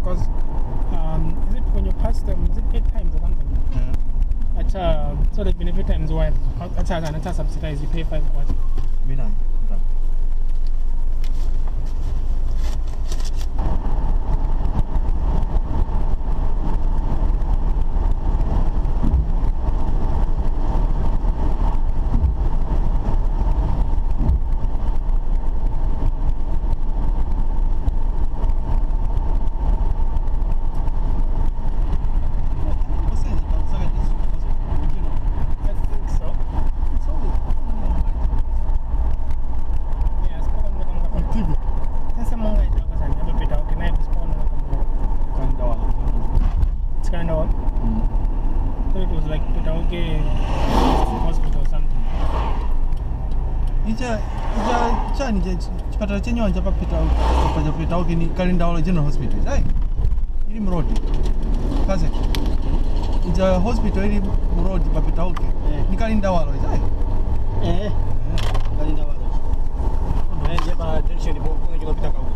because is it when you pass them, is it 8 times or something? Yeah. So the benefit times while at subsidized, you pay 5 kwacha. Chipata chenye wanja papita uke ni Kalindawa General Hospital, right? Ili mrodi. Kaze. Ija hospital ili mrodi papita uke. Ni Kalindawa, right? Kalindawa. Jeba tension ibo kwa kupita kwa.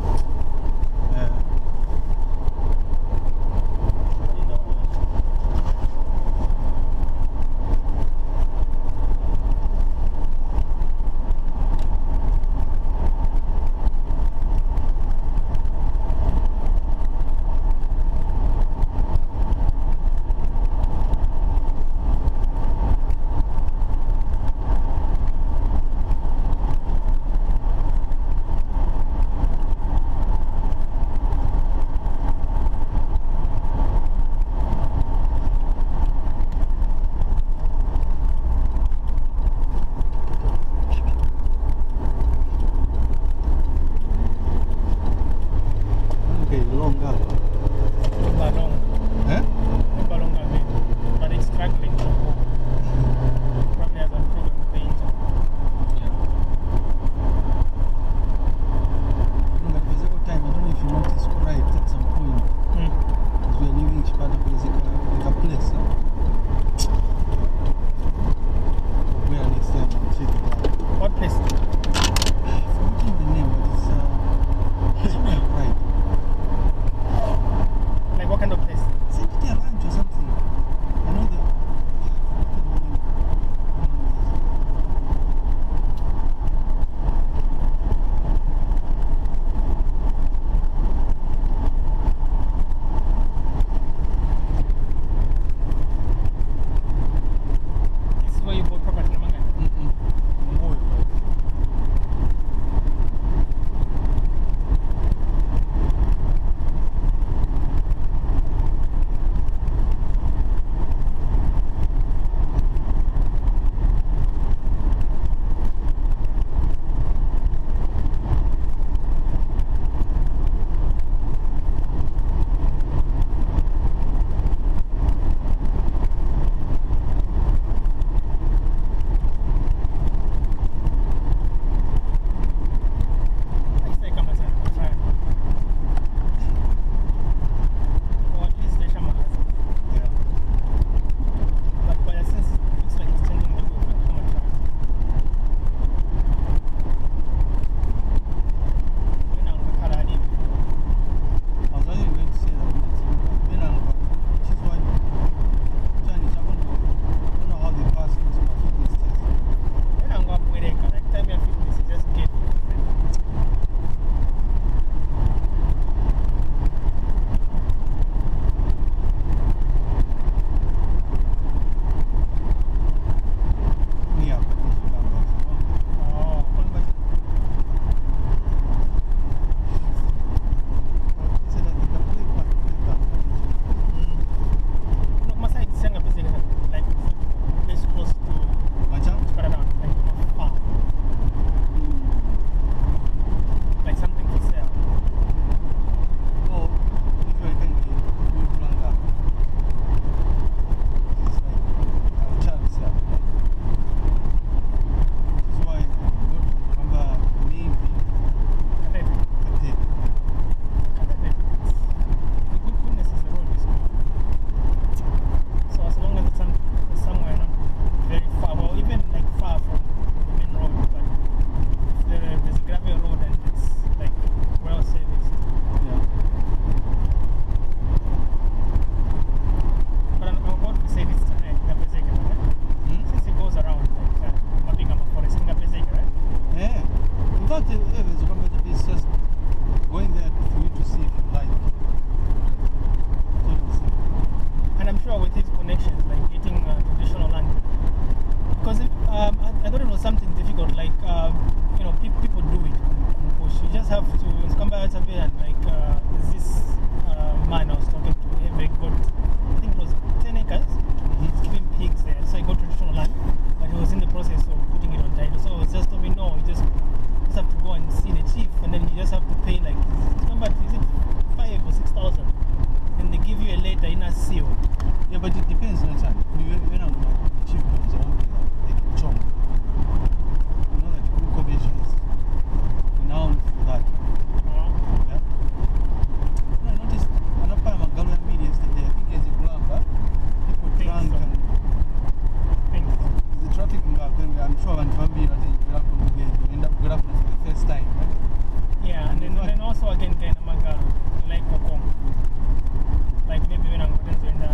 Kamanga, like Kokong. Like maybe when I'm going to yeah.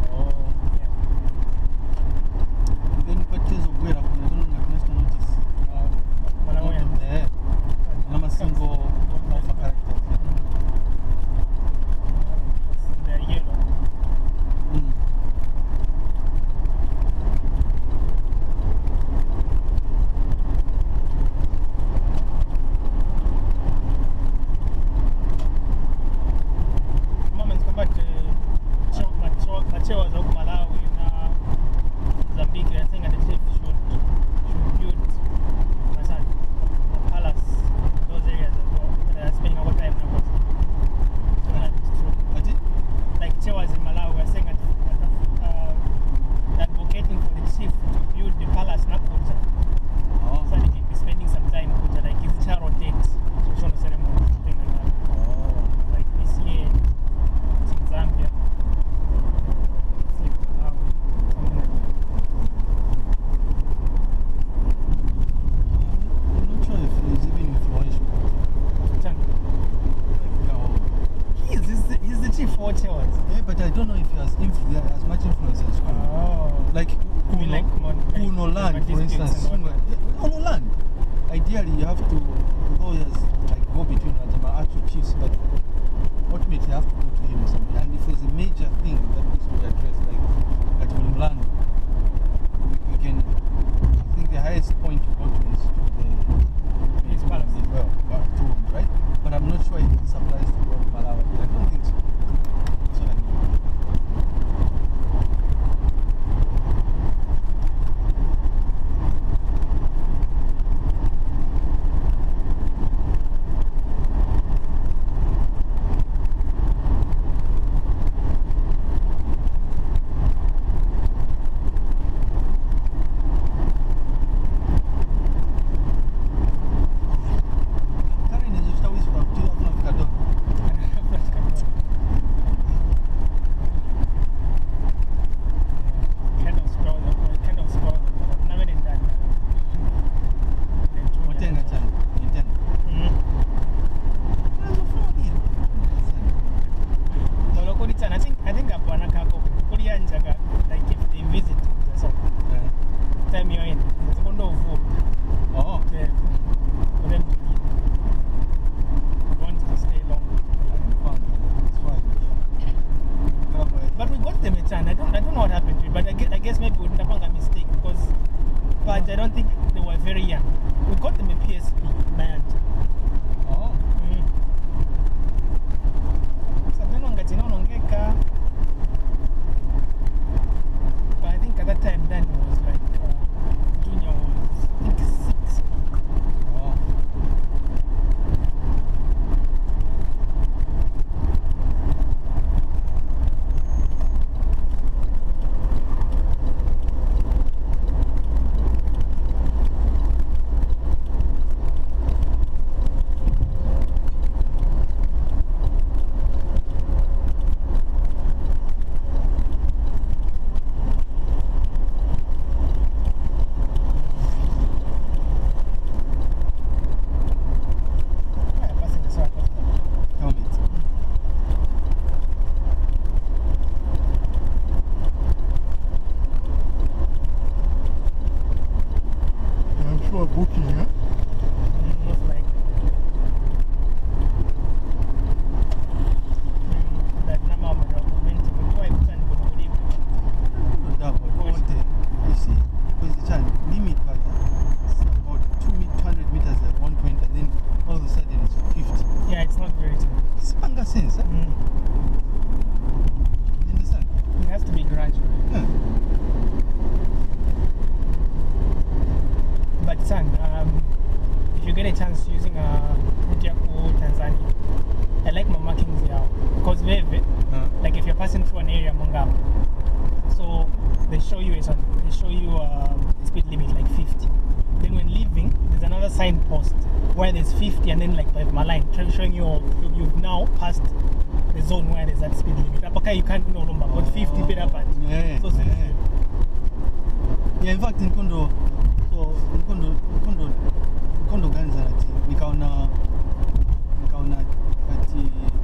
Then purchase of where I don't know national notice. Malawian. Yeah. I'm a single character. They're yellow. Machewas of Malawi na Mozambique, I think, and the chief should build a palace in those areas as well. They are spending a lot of time now. So that's true. What is? Like Chewas in Malawi are saying that advocating for the chief to build the palace na Kuja. Oh. So they can be spending some time in Kuja, like if it's a rotate, traditional ceremony, something like that. Oh. Like this year in Zambia. He's the chief for Chewas. Yeah, but I don't know if he has as much influence as Kuno. Oh. Like You mean like Kuno land, for instance. No land. Ideally, you have to lawyers like go between the actual chiefs, but ultimately you have to go to him or something. And if there's a major thing that needs to be addressed, like at land, you can. I think the highest point you go to is to the palace as well, right? But I'm not sure if this applies to Malawi. I don't think so. So like, where there's 50 and then like my line showing you've now passed the zone where there's that speed limit. Apaka you can't no longer but 50 paid up at yeah, in fact in Kondo ganza nikaona ati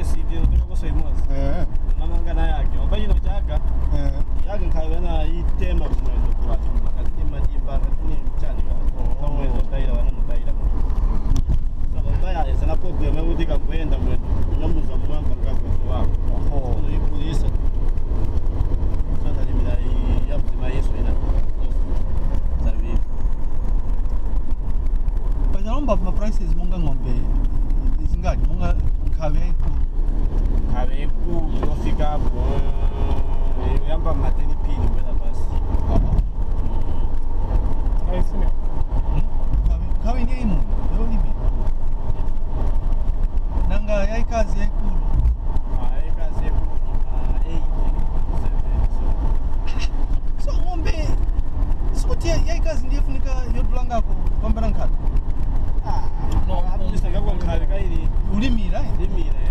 city ndikokoso imozi namangana yake obayino chaka yake nkabena itema kumwendo kubati makati madimba katini mchani kwa mwendo taira wana mutaira so baya ezana problem yokutika kwenda mwendo nyamuza mwamba ngakwezo wako no ikulisa so talimira yaptima yesu ina zavi Panyalomba ma prices monga ngombe izingadi monga khabe ku yofika hapo yamba mateni pili kwenda basi Kaisime. khabe ni imu yo libi nanga yaikazi yaikulu kazi yeku 8 so ngombe sikuti yaikazi ndiye funika yodulangako kwambara nkhala No, mr gabo nkale kairi ulimira limire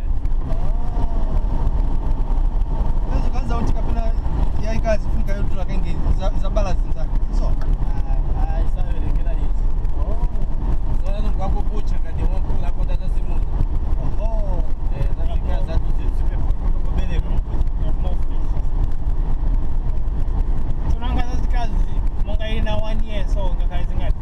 Kazi kanza uti kapena yaikazi funika yodula kenge za balance nzake so isaverekera hizi zana ngwako kucha kadi wako lako data simu zatika za tuzipe kubele tunanga zikazi monga ina 1 year so ngakazi ngati.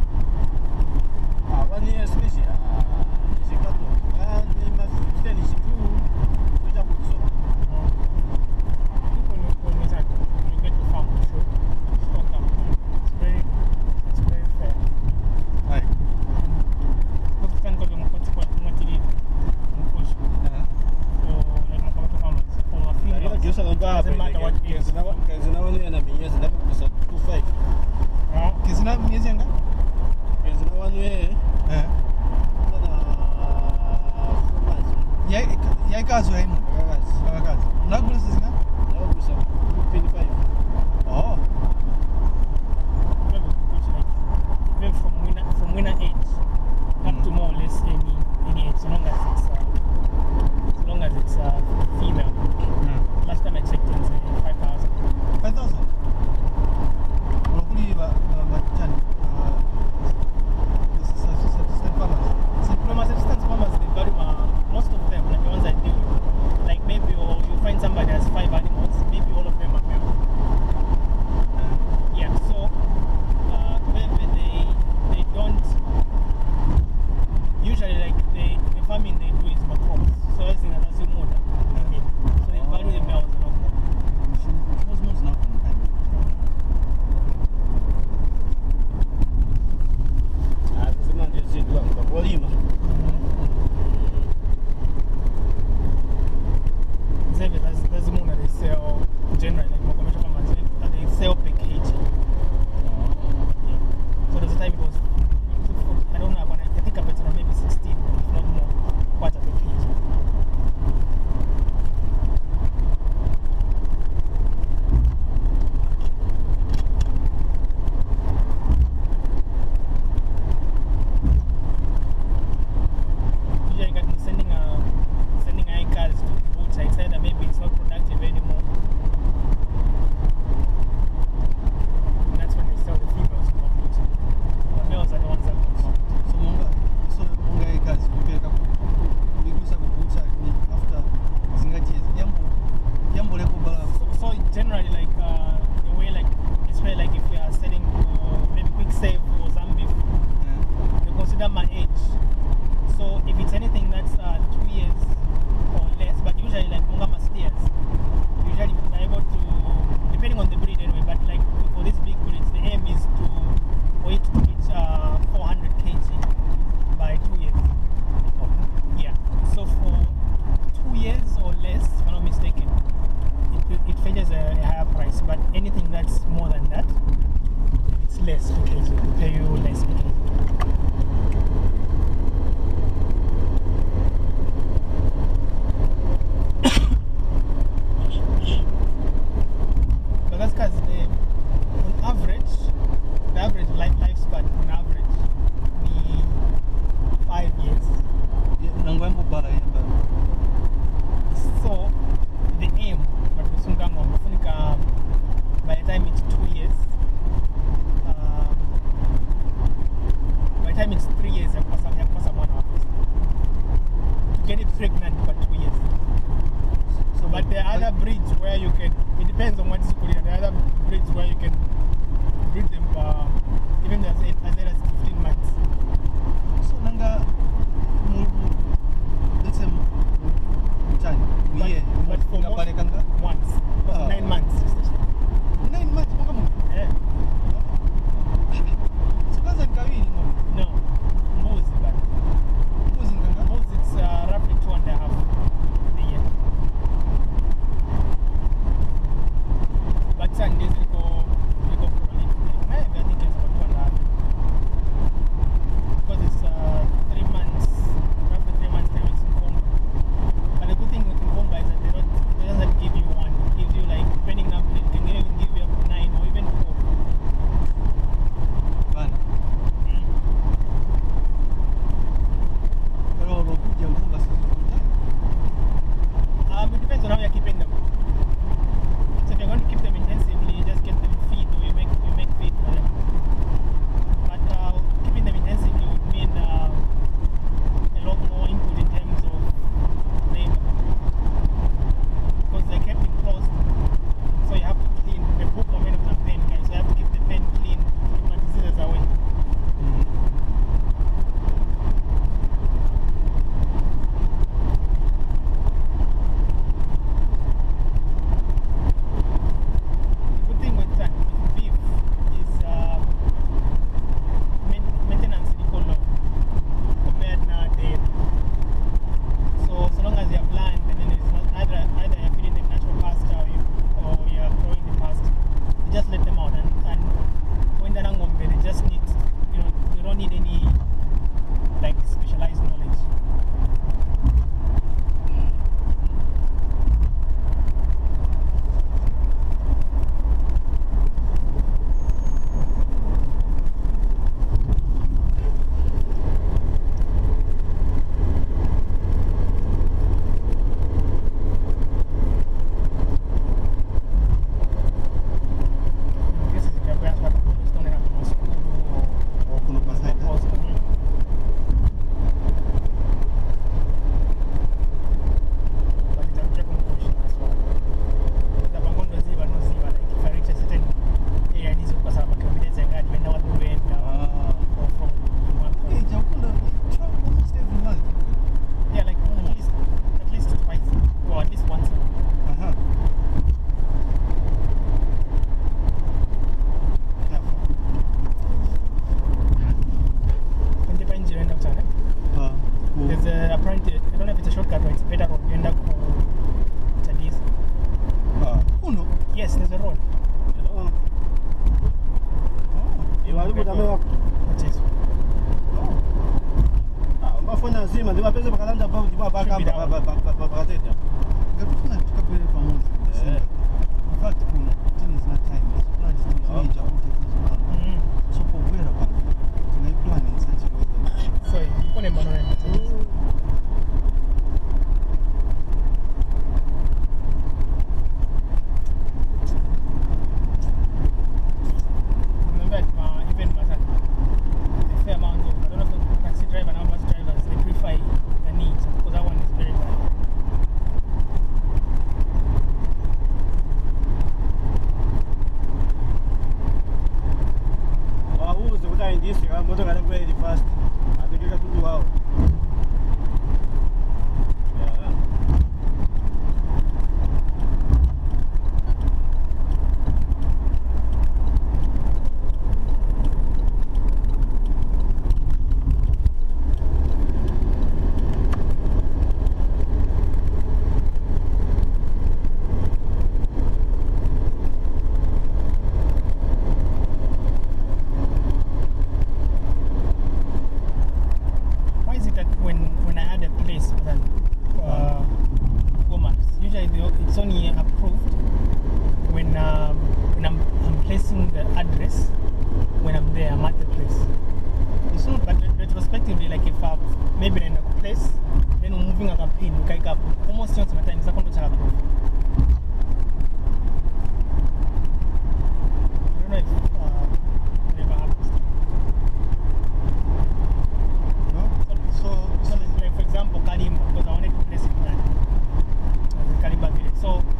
1 year species zikato ni mafikiri ni shitu kuja kusoma People know when you get to farm to show stock up. It's very fair. hai Because you can go to Mkoti kwa Tumotiri, Mkush. So like Makamoto farmers, for a few months, Kisa lamba doesn't matter what age. kazi na wani na miezi na kusa 25 kizina miezi yanga kazi na wani eh yaikazi yaimu kazi nagulisa zina oh Maybe from winter age up to more or less any age, as long as it's female. Last time I checked, it's 5,000. 5,000 Unakuli machani Subsistence farmers, they value most of them, like the ones I deal with. Like maybe you find somebody has 5 animals. there are other breeds where you can, it depends on what is put in. There are other breeds where you can breed them even as late as 15 months. So nanga let's say but for most, once. 9 months. 9 months mwaka mmoja. Yeah. So kwanza ni kawili ng'ombe. No. Mbuzi but. Mbuzi nganga. Mbuzi it's roughly 2.5 a year. But Sundays we go prolific. Maybe I think it's about 2.5. Because it's 3 months, roughly 3 months time it's in Congo. But the good thing with Congo is that it doesn't give you one. It gives you like, depending on it can even give you up to 9 or even 4. Bana. Pero unakuja mfunga sisi kuja. It depends on how you're keeping them. So if you're going to keep them intensively, you just get them feed or you make feed for them. But keeping them intensively would mean a lot more input in terms of labor. Because they're kept enclosed, so you have to clean the book momentum and pen, guys. So you have to keep the pen clean, keep my diseases away. The good thing with beef is maintenance is equal low compared to dairy. So long as you're blind, and then it's not either you're feeding them natural pasture or you're growing the pasture, you just let them out and when they're hungry, they just need, they don't need any like specialized knowledge. This is the best part of it. Don't have to school Or kuna pasai. or but it's a check on question as well. The bangondo ziva no ziva, like if I reach a certain area, needs to pass up a kilometer and when I want to wait or from one Hey, point. Jakunda, we travel almost every month. Yeah, like at least twice or at least once. Aha. Careful. When the bench you end up turning. Cool. There's apparently, I don't know if it's a shortcut or it's a better road. You end up Chadis. Uno. Yes, there's a road. Oh. Which is Mafona nzima ndiwapeze bakalanda bao ndibabaka bakatete. Ngakufuna tukapele pamoja. In fact, kuna tini zina time. Kuna jitu zija kuti so kubwera pa. Tunaiplan in such a way that so pone mbano ya Chadis. Remember even a fair amount of, I don't know if it's taxi driver and bus drivers, they prefer the neat because that one is very bad. Wauze kuti indisi moto kana kweli fast. Atekeka tundu wao. Why is it that when I add a place than Google Maps, usually it's only approved when I'm placing the address when I'm there, I'm at the place. It's not, but retrospectively, like if maybe in a place, then we're moving a campaign, we can almost change my time. It's not going to approve. I don't know if it ever happens. So like for example, Kalimba, because I wanted to place it in Kalimba village. So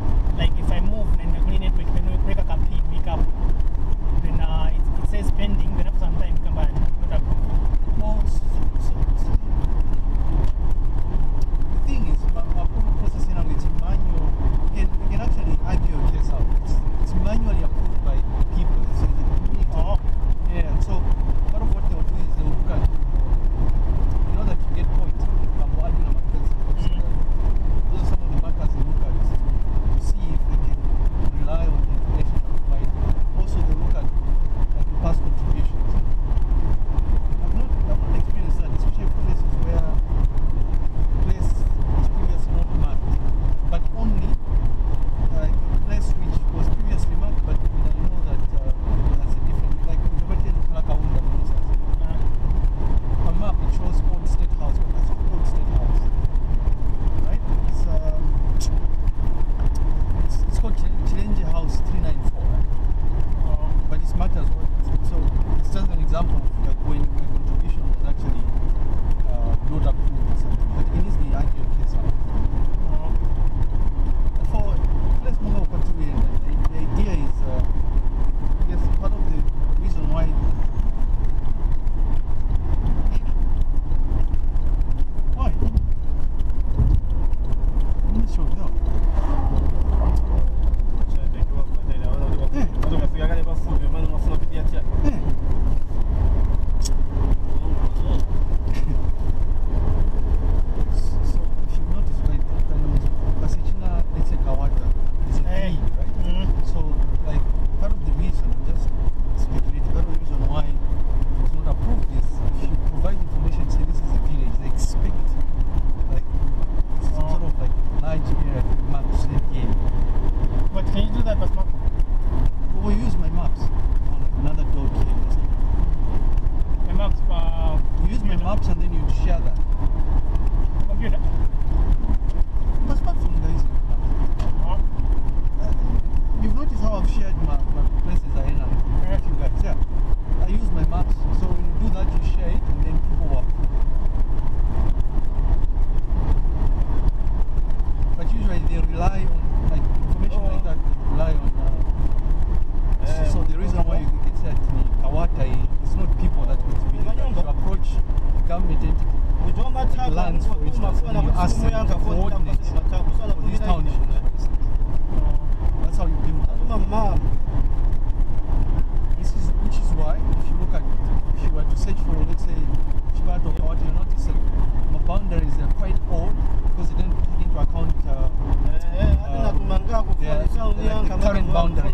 boundaries.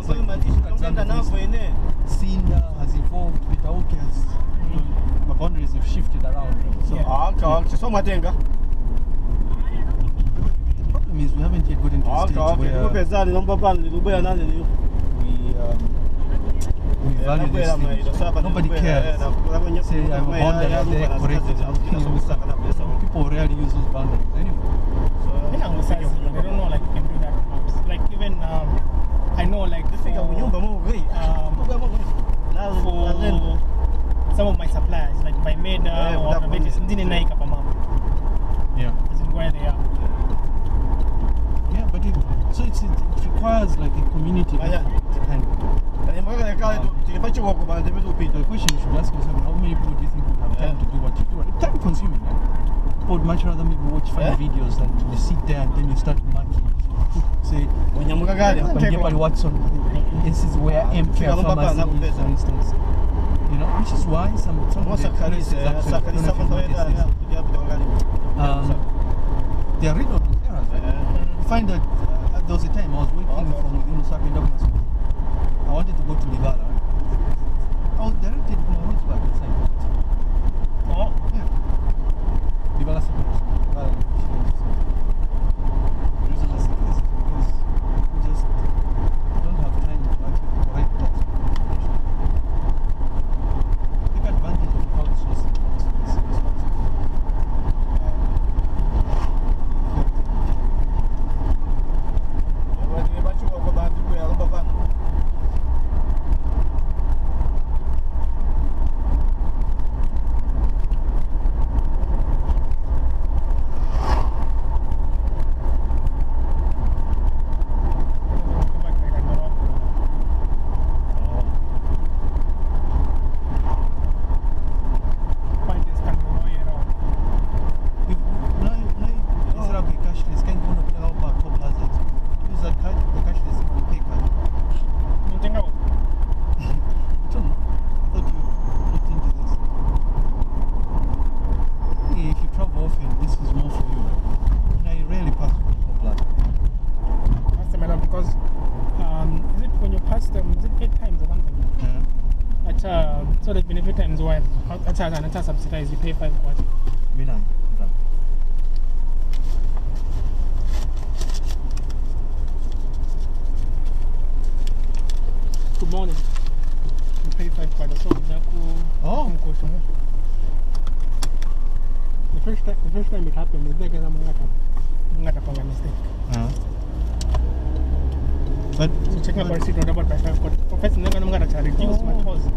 Sinda has evolved, Petauke has, the boundaries have shifted around. So So Matenga. the problem is we haven't yet gotten to a stage where we value these things. Nobody cares. Say I have a boundary there, correct. People rarely use those boundaries anyway. I don't know, like you can do that on maps. Like even I know, like for some of my suppliers, like by Meda or Katete, didn't like up a map. Yeah. As in where they are. Yeah, but it requires like a community to depend. The question you should ask yourself: how many people do you think would have time to do what you do? It's time consuming. Right? People would much rather maybe watch funny videos than you sit there and then you start marking. Say, what's on this is where MK pharmacy is, for instance. You know, which is why some of the places actually, I don't know if you've noticed this, they are rid of those errors. You find that there was a time I was working from within Osaka in Government School. I wanted to go to Livara. I was directed to my route back inside. Oh, Yeah. Livara suburbs. Livara. The reason I say this is because we just don't have time to actually correct that. Take advantage of crowdsourcing. So there's been a few times where it's subsidized, you pay 5 kwacha. Good morning. You pay 5 kwacha. So the first time it happened, it's like a mistake. But so check my receipt on about by 5 kwacha. Professor, I'm going to reduce my cost.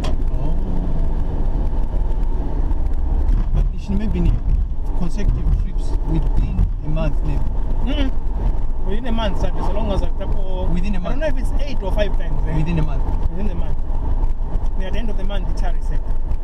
But it should maybe need consecutive trips within a month, maybe. Within a month, so long as within a month. I don't know if it's 8 or 5 times. Within a month. Within a month. At the end of the month, the charity set.